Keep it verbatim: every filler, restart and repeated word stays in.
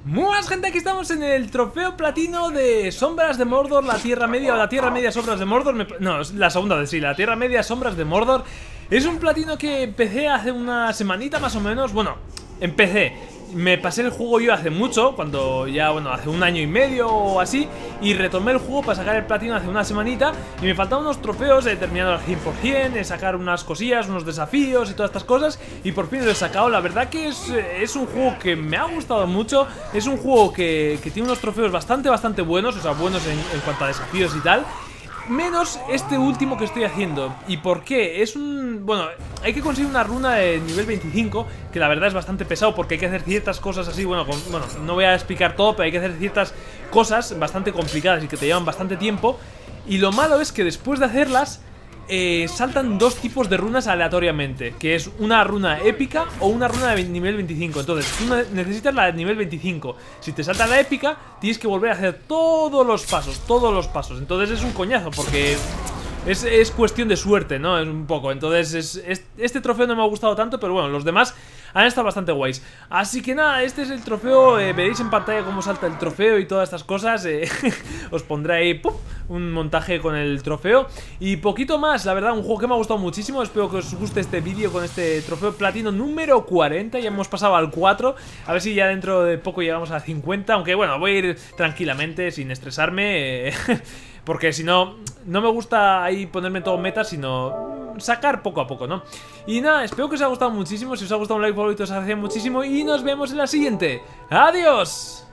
Muy buenas, gente, aquí estamos en el trofeo platino de Sombras de Mordor, la Tierra Media o la Tierra Media Sombras de Mordor. me... No, la segunda de sí, la Tierra Media Sombras de Mordor. Es un platino que empecé hace una semanita más o menos. Bueno, empecé, me pasé el juego yo hace mucho, cuando ya, bueno, hace un año y medio o así. Y retomé el juego para sacar el platino hace una semanita. Y me faltaban unos trofeos, he terminado al cien por cien, he sacar unas cosillas, unos desafíos y todas estas cosas. Y por fin lo he sacado. La verdad que es, es un juego que me ha gustado mucho. Es un juego que, que tiene unos trofeos bastante, bastante buenos. O sea, buenos en, en cuanto a desafíos y tal. Menos este último que estoy haciendo. ¿Y por qué? Es un... Bueno, hay que conseguir una runa de nivel veinticinco, que la verdad es bastante pesado porque hay que hacer ciertas cosas así. Bueno, con... bueno, no voy a explicar todo, pero hay que hacer ciertas cosas bastante complicadas y que te llevan bastante tiempo. Y lo malo es que después de hacerlas eh, saltan dos tipos de runas aleatoriamente, que es una runa épica o una runa de nivel veinticinco. Entonces tú necesitas la de nivel veinticinco. Si te salta la épica, tienes que volver a hacer todos los pasos, todos los pasos. Entonces es un coñazo porque es, es cuestión de suerte, ¿no? Es un poco. Entonces es, es, este trofeo no me ha gustado tanto, pero bueno, los demás han estado bastante guays. Así que nada, este es el trofeo. eh, Veréis en pantalla cómo salta el trofeo y todas estas cosas. eh, Os pondré ahí ¡pum! Un montaje con el trofeo. Y poquito más, la verdad, un juego que me ha gustado muchísimo. Espero que os guste este vídeo con este trofeo platino número cuarenta. Ya hemos pasado al cuatro. A ver si ya dentro de poco llegamos a cincuenta. Aunque bueno, voy a ir tranquilamente, sin estresarme, eh, porque si no, no me gusta ahí ponerme todo meta, sino sacar poco a poco, ¿no? Y nada, espero que os haya gustado muchísimo. Si os ha gustado, un like favorito os agradecería muchísimo. Y nos vemos en la siguiente. ¡Adiós!